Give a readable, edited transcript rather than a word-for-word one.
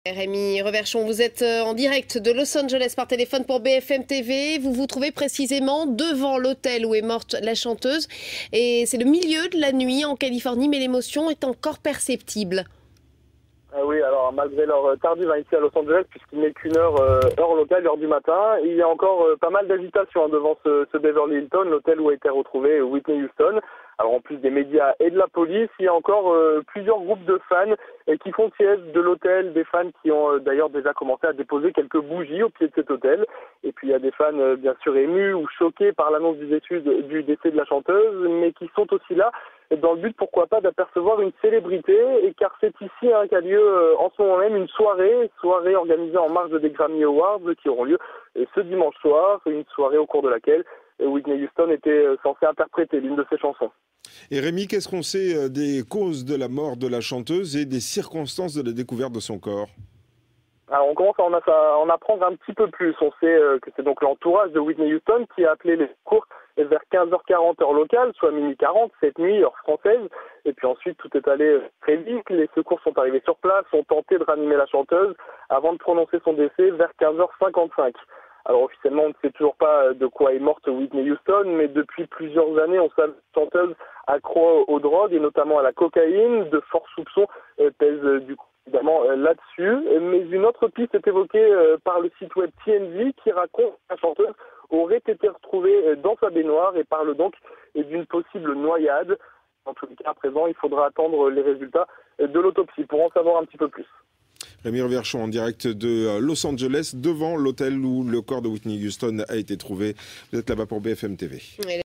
Rémi Reverchon, vous êtes en direct de Los Angeles par téléphone pour BFM TV. Vous vous trouvez précisément devant l'hôtel où est morte la chanteuse. Et c'est le milieu de la nuit en Californie, mais l'émotion est encore perceptible. Oui, alors malgré l'heure tardive ici à Los Angeles, puisqu'il n'est qu'une heure locale, heure du matin, il y a encore pas mal d'agitation devant ce Beverly Hilton, l'hôtel où a été retrouvé Whitney Houston. Alors en plus des médias et de la police, il y a encore plusieurs groupes de fans qui font siège de l'hôtel, des fans qui ont d'ailleurs déjà commencé à déposer quelques bougies au pied de cet hôtel. Et puis il y a des fans bien sûr émus ou choqués par l'annonce du décès de la chanteuse, mais qui sont aussi là dans le but, pourquoi pas, d'apercevoir une célébrité, et car c'est ici qu'a lieu en ce moment même une soirée organisée en marge des Grammy Awards qui auront lieu ce dimanche soir, une soirée au cours de laquelle Whitney Houston était censée interpréter l'une de ses chansons. Et Rémi, qu'est-ce qu'on sait des causes de la mort de la chanteuse et des circonstances de la découverte de son corps ? Alors on commence à en apprendre un petit peu plus. On sait que c'est donc l'entourage de Whitney Houston qui a appelé les secours vers 15h40 heure locale, soit minuit 40, cette nuit, heure française. Et puis ensuite, tout est allé très vite. Les secours sont arrivés sur place, ont tenté de ranimer la chanteuse avant de prononcer son décès vers 15h55. Alors officiellement, on ne sait toujours pas de quoi est morte Whitney Houston, mais depuis plusieurs années, on sait que la chanteuse accro aux drogues et notamment à la cocaïne. De forts soupçons pèsent du coup évidemment là-dessus. Mais une autre piste est évoquée par le site web TMZ qui raconte que la chanteuse aurait été retrouvée dans sa baignoire et parle donc d'une possible noyade. En tout cas, à présent, il faudra attendre les résultats de l'autopsie pour en savoir un petit peu plus. Rémi Reverchon en direct de Los Angeles, devant l'hôtel où le corps de Whitney Houston a été trouvé. Vous êtes là-bas pour BFM TV.